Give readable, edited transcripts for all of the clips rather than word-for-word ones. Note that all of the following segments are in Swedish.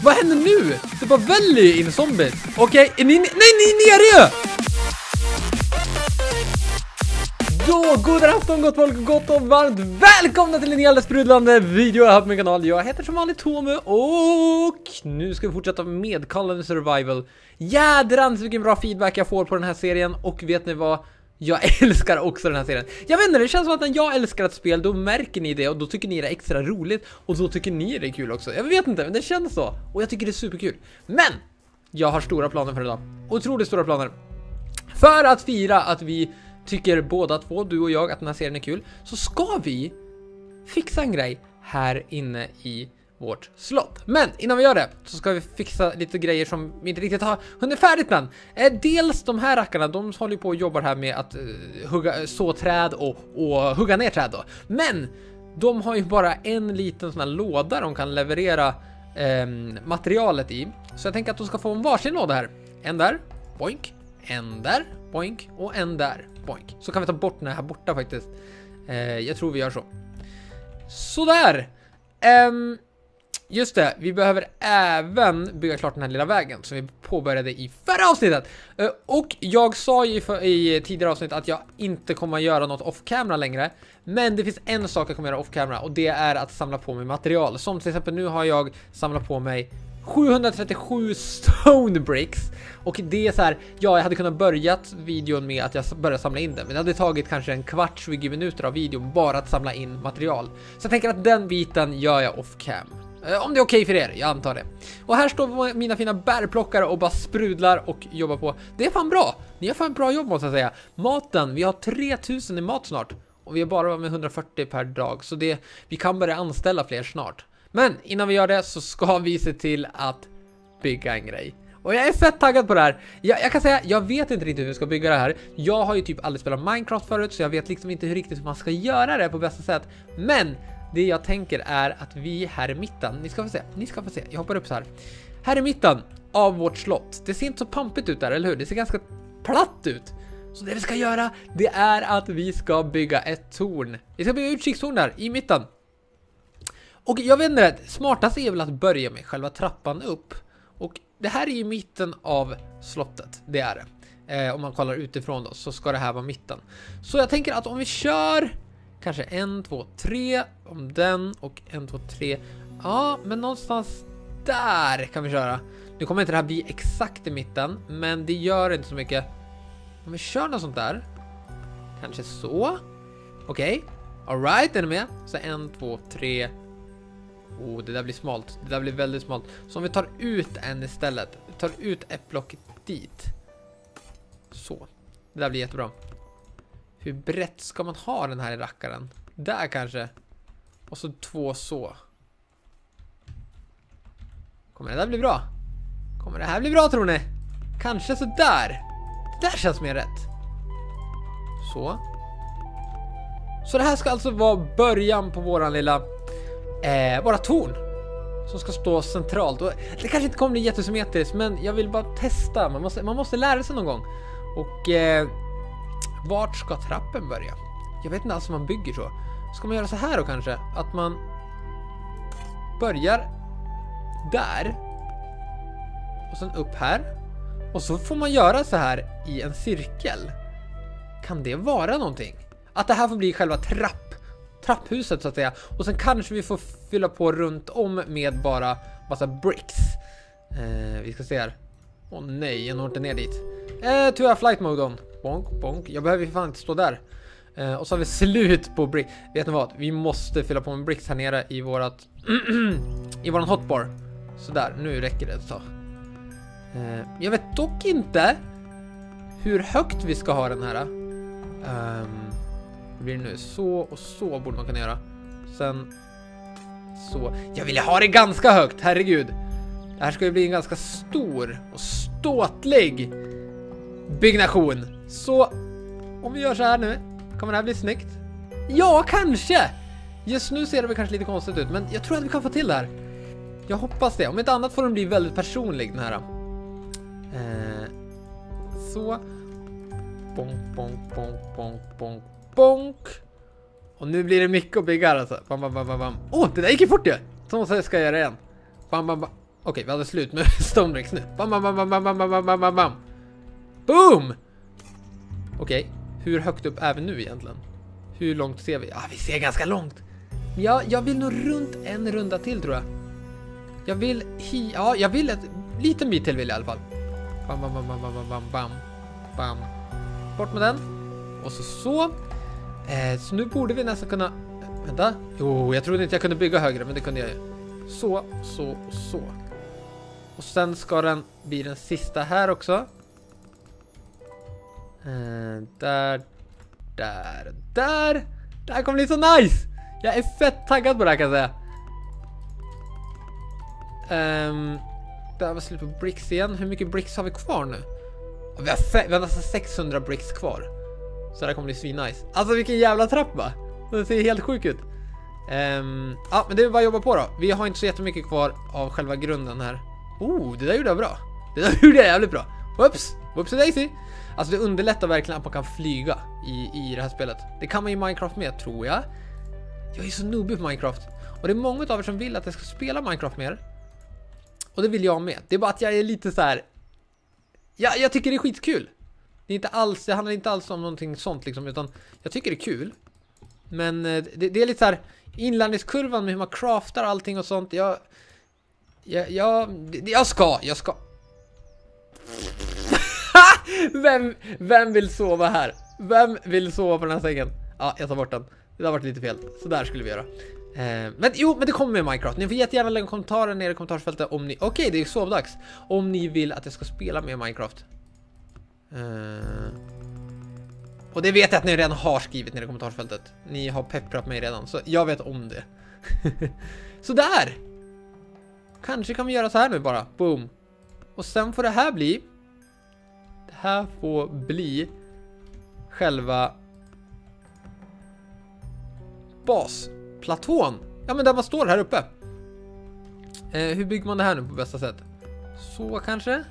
Vad händer nu? Det bara väljer in zombies. Okej, är ni... Nej, ni är nere ju! Då, god afton, gott folk, gott och varmt välkomna till en helt sprudlande video här på min kanal. Jag heter som vanligt Tomu och nu ska vi fortsätta med Call of Survival. Jädrans vilken bra feedback jag får på den här serien. Och vet ni vad? Jag älskar också den här serien. Jag vet inte, det känns som att när jag älskar ett spel, då märker ni det och då tycker ni det är extra roligt. Och då tycker ni det är kul också. Jag vet inte, men det känns så. Och jag tycker det är superkul. Men jag har stora planer för idag. Otroligt stora planer. För att fira att vi tycker båda två, du och jag, att den här serien är kul, så ska vi fixa en grej här inne i vårt slott. Men innan vi gör det så ska vi fixa lite grejer som vi inte riktigt har hunnit färdigt än. Dels de här rackarna, de håller på och jobbar här med att så träd och hugga ner träd då. Men de har ju bara en liten sån här låda de kan leverera materialet i. Så jag tänker att de ska få en varsin låda här. En där, boink. En där, boink. Och en där, boink. Så kan vi ta bort den här borta faktiskt. Jag tror vi gör så. Sådär. Just det, vi behöver även bygga klart den här lilla vägen som vi påbörjade i förra avsnittet. Och jag sa ju i tidigare avsnitt att jag inte kommer att göra något off-camera längre. Men det finns en sak jag kommer att göra off-camera och det är att samla på mig material. Som till exempel nu har jag samlat på mig 737 stone bricks. Och det är så här, ja, jag hade kunnat börjat videon med att jag började samla in det. Men det hade tagit kanske en kvart, 20 minuter av videon bara att samla in material. Så jag tänker att den biten gör jag off-cam. Om det är okej för er, jag antar det. Och här står mina fina bärplockare och bara sprudlar och jobbar på. Det är fan bra, ni har fan bra jobb måste jag säga. Maten, vi har 3000 i mat snart. Och vi är bara med 140 per dag. Så vi kan börja anställa fler snart. Men innan vi gör det så ska vi se till att bygga en grej. Och jag är fett taggad på det här. Jag kan säga, jag vet inte riktigt hur vi ska bygga det här. Jag har ju typ aldrig spelat Minecraft förut, så jag vet liksom inte hur riktigt man ska göra det på bästa sätt. Men det jag tänker är att vi här i mitten, ni ska få se, jag hoppar upp så här. Här i mitten av vårt slott, det ser inte så pampigt ut där, eller hur? Det ser ganska platt ut. Så det vi ska göra, det är att vi ska bygga ett torn. Vi ska bygga utkikstorn där i mitten. Och jag vet inte, smartast är väl att börja med själva trappan upp. Och det här är ju mitten av slottet, det är det. Om man kollar utifrån då, så ska det här vara mitten. Så jag tänker att om vi kör kanske 1, 2, 3 om den och 1, 2, 3. Ja, men någonstans där kan vi köra. Nu kommer inte det här bli exakt i mitten, men det gör inte så mycket. Om vi kör något sånt där. Kanske så. Okej. Alright, är ni med? Så 1, 2, 3. Oh, det där blir smalt. Det där blir väldigt smalt. Så om vi tar ut en istället. Vi tar ut ett block dit. Så. Det där blir jättebra. Hur brett ska man ha den här i rackaren? Där kanske. Och så 2 så. Kommer det där bli bra? Kommer det här bli bra tror ni? Kanske så där. Det där känns mer rätt. Så. Så det här ska alltså vara början på våran lilla våra torn som ska stå centralt. Och det kanske inte kommer bli jättesymmetriskt, men jag vill bara testa. Man måste lära sig någon gång. Och vart ska trappen börja? Jag vet inte alls om man bygger så. Ska man göra så här då kanske? Att man börjar där och sen upp här. Och så får man göra så här i en cirkel. Kan det vara någonting? Att det här får bli själva trapphuset så att säga. Och sen kanske vi får fylla på runt om med bara massa bricks. Vi ska se här. Åh nej, jag når inte ner dit. To have flight mode on. Bonk, bonk. Jag behöver fan inte stå där. Och så har vi slut på brick. Vet ni vad? Vi måste fylla på med bricks här nere i vårat i våran hotbar. Så där, nu räcker det så. Jag vet dock inte hur högt vi ska ha den här. Det blir nu så och så borde man kunna göra. Sen så. Jag vill ha det ganska högt, herregud. Det här ska ju bli en ganska stor och ståtlig byggnation. Så om vi gör så här nu, kommer det här bli snyggt? Ja, kanske. Just nu ser det väl kanske lite konstigt ut, men jag tror att vi kan få till det här. Jag hoppas det. Om inte annat får den bli väldigt personlig den här. Så. Bonk, bonk, bonk, bonk, bonk, bonk. Och nu blir det mycket att bygga här alltså. Bam, bam, bam, bam. Åh, det där gick ju fort ju. Så ska jag göra igen. Bam, bam, bam. Okej, vi hade slut med stone bricks nu. Bam, bam, bam, bam, bam, bam, bam, bam, bam, bam. Boom! Okej, hur högt upp är vi nu egentligen? Hur långt ser vi? Ja, vi ser ganska långt. Ja, jag vill nog runt en runda till tror jag. Jag vill jag vill ett liten bit till vill jag i alla fall. Bam, bam, bam, bam, bam, bam, bam, bam. Bort med den. Och så. Så nu borde vi nästan kunna... Vänta. Jo, jag trodde inte jag kunde bygga högre, men det kunde jag ju. Så. Och sen ska den bli den sista här också. Där. Det här kommer bli så nice! Jag är fett taggad på det här kan jag säga. Där var slut på bricks igen. Hur mycket bricks har vi kvar nu? Vi har nästan 600 bricks kvar. Så det kommer bli svinnice. Alltså vilken jävla trappa. Det ser helt sjukt ut. Ja, men det är bara att jobba på då. Vi har inte så jättemycket kvar av själva grunden här. Det där gjorde jag bra. Det där gjorde jag jävligt bra. Whoops daisy. Alltså det underlättar verkligen att man kan flyga i det här spelet. Det kan man i Minecraft med, tror jag. Jag är så noobig på Minecraft. Och det är många av er som vill att jag ska spela Minecraft mer. Och det vill jag med. Det är bara att jag är lite så här. Jag tycker det är skitkul. Det handlar inte alls om någonting sånt liksom, utan jag tycker det är kul. Men det är lite så här inlärningskurvan med hur man craftar allting och sånt. Jag ska. Vem vill sova här? Vem vill sova på den här sängen? Ja, jag tar bort den. Det har varit lite fel. Så där skulle vi göra. Men det kommer med Minecraft. Ni får jättegärna lägga kommentarer nere i kommentarsfältet om ni... Okej, det är sovdags. Om ni vill att jag ska spela med Minecraft. Och det vet jag att ni redan har skrivit nere i kommentarsfältet. Ni har pepprat mig redan, så jag vet om det. Så där! Kanske kan vi göra så här nu bara. Boom. Och sen får det här bli... Det här får bli... Själva... basplatån. Ja, men där man står här uppe. Hur bygger man det här nu på bästa sätt? Så kanske?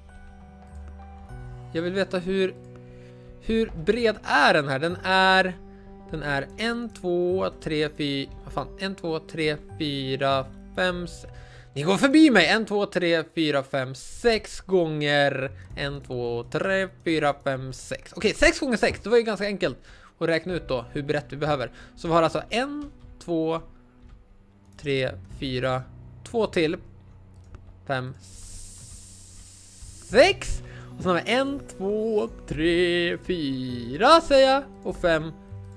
Jag vill veta hur bred är den här? Den är 1, 2, 3, 4... Vad fan? 1, 2, 3, 4, 5... Ni går förbi mig! 1, 2, 3, 4, 5, 6 gånger... 1, 2, 3, 4, 5, 6. Okej, 6 gånger 6. Det var ju ganska enkelt att räkna ut då hur brett vi behöver. Så vi har alltså 1, 2, 3, 4... 2 till... 5, 6... Och sen har vi 1, 2, 3, 4 säger jag. Och 5.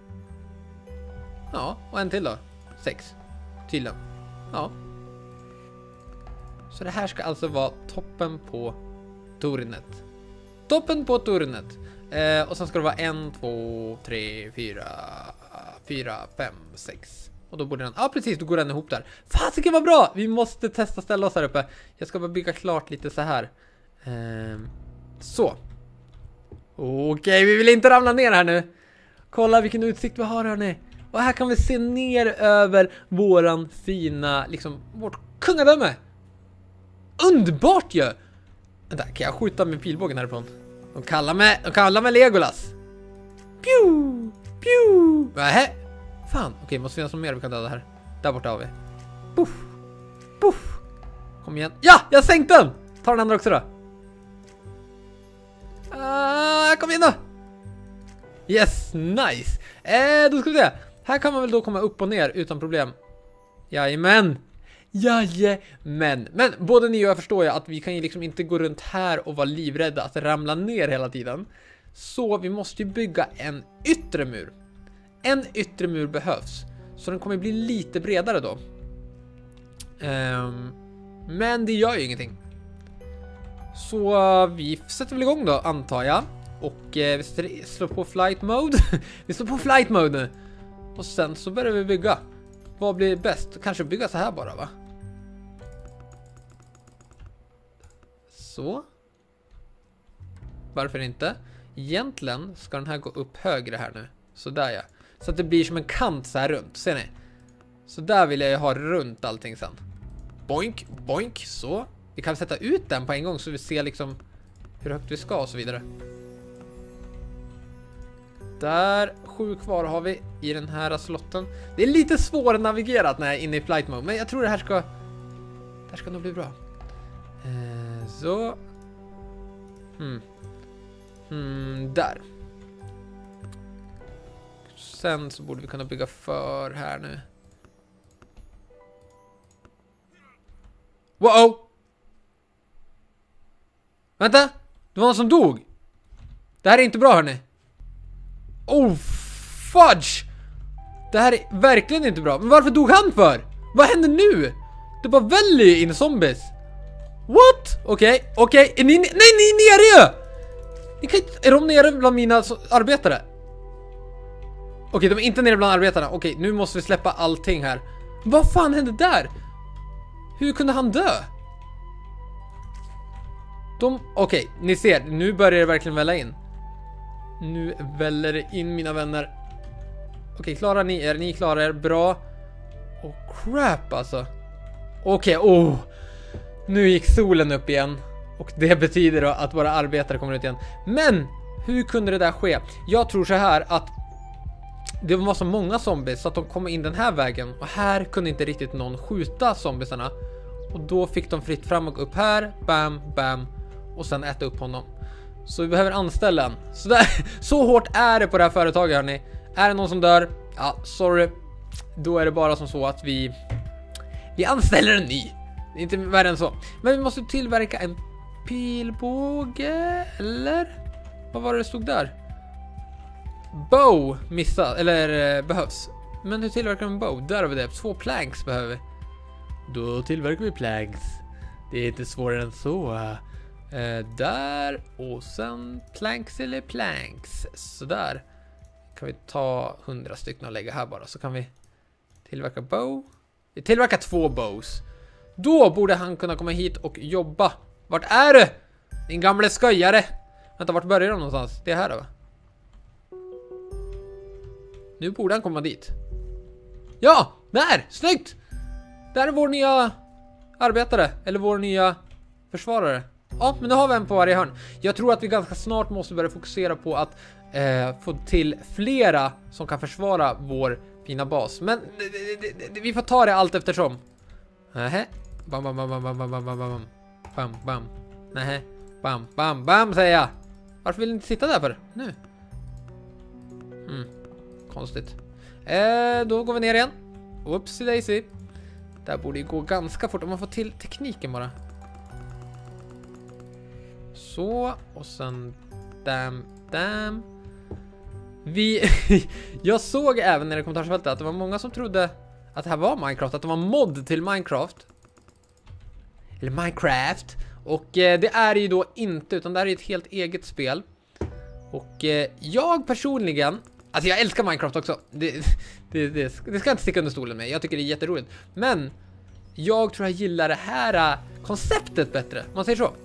Ja, och en till då. 6. Tydligen. Ja. Så det här ska alltså vara toppen på tornet. Toppen på tornet. Och sen ska det vara 1, 2, 3, 4, 5, 6. Och då borde den... Ja, precis, då går den ihop där. Fan, det kan vara bra! Vi måste testa ställa oss här uppe. Jag ska bara bygga klart lite så här. Så. Okej, vi vill inte ramla ner här nu. Kolla vilken utsikt vi har, hörni. Och här kan vi se ner över våran fina, liksom, vårt kungadöme. Underbart ju! Vänta, kan jag skjuta med pilbågen härifrån? De kallar mig Legolas. Pew! Pew! Nähä. Fan, okej, måste finnas något mer vi kan döda här. Där borta har vi. Puff! Puff! Kom igen. Ja, jag sänkte den! Ta den andra också då. Kom igen då! Yes, nice! Då ska vi se. Här kan man väl då komma upp och ner utan problem. Jajamän! Jajamän! Men både ni och jag förstår ju att vi kan ju liksom inte gå runt här och vara livrädda att ramla ner hela tiden. Så vi måste ju bygga en yttre mur. En yttre mur behövs. Så den kommer bli lite bredare då. Men det gör ju ingenting. Så vi sätter väl igång då, antar jag. Och vi slår på flight mode. Vi slår på flight mode nu. Och sen så börjar vi bygga. Vad blir bäst? Kanske bygga så här bara, va? Så. Varför inte? Egentligen ska den här gå upp högre här nu. Så där ja. Så att det blir som en kant så här runt. Ser ni? Så där vill jag ju ha runt allting sen. Boink, boink, så. Vi kan sätta ut den på en gång så vi ser liksom hur högt vi ska och så vidare. Där, 7 kvar har vi i den här slotten. Det är lite svårnavigerat när jag är inne i flight mode, men jag tror det här ska nog bli bra. Så. Där. Sen så borde vi kunna bygga för här nu. Wow! Vänta! Det var någon som dog! Det här är inte bra, hörni. Oh, fudge! Det här är verkligen inte bra. Men varför dog han för? Vad händer nu? Det bara väljer in zombies. What? Okej. Är ni... Nej, ni är nere ju! Ni kan inte... Är de nere bland mina arbetare? Okej, de är inte nere bland arbetarna. Okej, nu måste vi släppa allting här. Vad fan hände där? Hur kunde han dö? Okej, ni ser. Nu börjar det verkligen välla in. Nu väller det in, mina vänner. Okej, klarar ni er? Ni klarar er. Bra. Crap alltså. Okej, nu gick solen upp igen. Och det betyder då att våra arbetare kommer ut igen. Men, hur kunde det där ske? Jag tror så här att det var så många zombies så att de kom in den här vägen. Och här kunde inte riktigt någon skjuta zombiesarna. Och då fick de fritt fram och upp här. Bam, bam. Och sen äta upp honom. Så vi behöver anställa en. Så hårt är det på det här företaget, hörni. Är det någon som dör? Ja, sorry. Då är det bara som så att vi anställer en ny. Det är inte värre än så. Men vi måste tillverka en pilbåge. Eller? Vad var det stod där? Bow missad. Eller behövs. Men hur tillverkar vi en bow? Där har vi det. 2 planks behöver vi. Då tillverkar vi planks. Det är inte svårare än så. Där. Och sen planks eller planks. Sådär. Kan vi ta 100 stycken och lägga här bara. Så kan vi tillverka bow. Vi tillverkar 2 bows. Då borde han kunna komma hit och jobba. Vart är du? Din gamla sköjare. Vänta, vart börjar de någonstans? Det är här då, va? Nu borde han komma dit. Ja, där! Snyggt! Där är vår nya arbetare. Eller vår nya försvarare. Ja, men nu har vi en på varje hörn. Jag tror att vi ganska snart måste börja fokusera på att få till flera som kan försvara vår fina bas. Men vi får ta det allt eftersom. Nähä. Bam, bam, bam, bam, bam, bam, bam, bam. Bam, bam. Nähä. Bam, bam, bam, säger jag. Varför vill ni inte sitta där för? Nu. Konstigt. Då går vi ner igen. Oopsie daisy. Där borde ju gå ganska fort om man får till tekniken bara. Så, och sen damn. Jag såg även i kommentarsfältet att det var många som trodde att det här var Minecraft, att det var mod till Minecraft. Eller Minecraft. Och det är ju då inte, utan det är ett helt eget spel. Och jag personligen, alltså jag älskar Minecraft också. Det ska jag inte sticka under stolen med. Jag tycker det är jätteroligt. Men jag tror jag gillar det här konceptet bättre. Man säger så.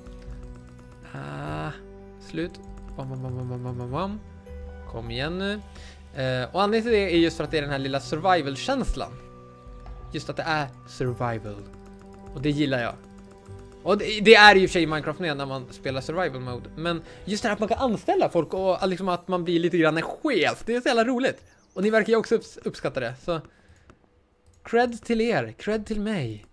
Slut. Bam. Kom igen nu. Och anledningen till det är just för att det är den här lilla survival-känslan. Just att det är survival. Och det gillar jag. Och det är ju i och för sig Minecraft med när man spelar survival mode. Men just det här att man kan anställa folk och liksom att man blir lite grann en chef. Det är så jävla roligt. Och ni verkar ju också uppskatta det. Så cred till er, cred till mig.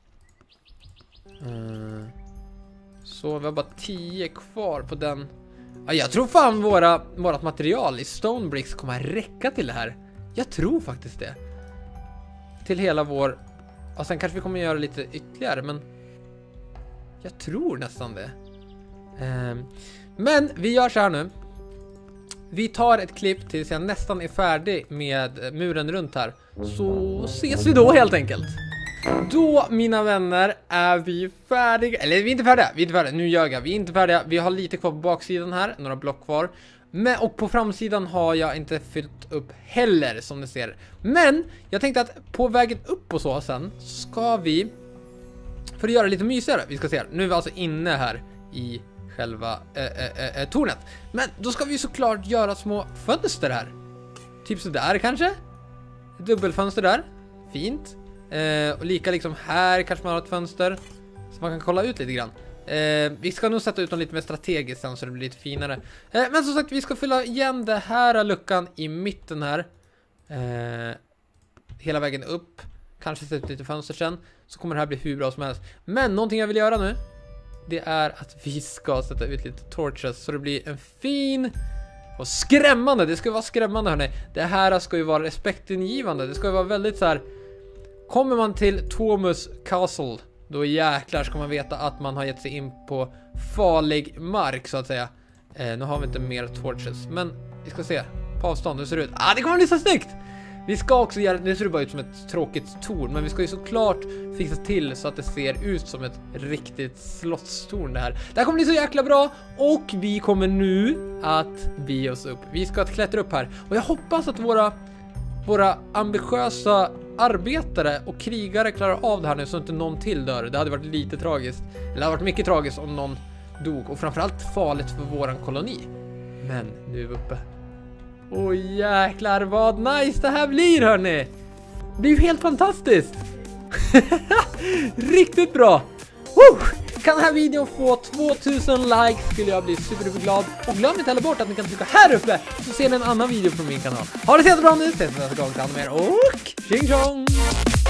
Så vi har bara 10 kvar på den. Ja, jag tror fan vårat material i Stone Bricks kommer att räcka till det här. Jag tror faktiskt det. Till hela vår... Och sen kanske vi kommer att göra lite ytterligare, men... Jag tror nästan det. Men vi gör så här nu. Vi tar ett klipp tills jag nästan är färdig med muren runt här. Så ses vi då helt enkelt. Då, mina vänner, är vi färdiga. Eller vi är inte färdiga. Nu ljög jag. Vi är inte färdiga. Vi har lite kvar på baksidan här. Några block kvar. Och på framsidan har jag inte fyllt upp heller, som ni ser. Men jag tänkte att på vägen upp och så sen ska vi... För att göra lite mysigare. Vi ska se här. Nu är vi alltså inne här i själva tornet. Men då ska vi såklart göra små fönster här. Typ så där kanske. Dubbelfönster där. Fint. Och lika liksom här kanske man har ett fönster. Så man kan kolla ut lite grann. Vi ska nog sätta ut dem lite mer strategiskt sen så det blir lite finare. Men som sagt, vi ska fylla igen det här luckan i mitten här. Hela vägen upp. Kanske sätta ut lite fönster sen. Så kommer det här bli hur bra som helst. Men någonting jag vill göra nu. det är att vi ska sätta ut lite torches så det blir en fin och skrämmande. Det ska vara skrämmande, hörni. Det här ska ju vara respektingivande. Det ska ju vara väldigt så här. Kommer man till Thomas Castle, då jäklar ska man veta att man har gett sig in på farlig mark, så att säga. Nu har vi inte mer torches, men vi ska se på avstånd hur ser det ut. Det kommer bli så snyggt! Vi ska också göra, det ser bara ut som ett tråkigt torn, men vi ska ju såklart fixa till så att det ser ut som ett riktigt slottstorn det här. Det här kommer bli så jäkla bra, och vi kommer nu att bege oss upp. Vi ska klättra upp här, och jag hoppas att våra ambitiösa arbetare och krigare klarar av det här nu så inte någon till dör. Det hade varit lite tragiskt. Eller det hade varit mycket tragiskt om någon dog, och framförallt farligt för våran koloni. Men nu är vi uppe. Åh jäklar vad nice det här blir, hörni. Det är ju helt fantastiskt. Riktigt bra. Woo! Kan den här videon få 2000 likes skulle jag bli superglad. Och glöm inte heller bort att ni kan trycka här uppe så ser ni en annan video från min kanal. Ha det så bra nu, ses vi nästa gång, ta hand om er och tjing tjong!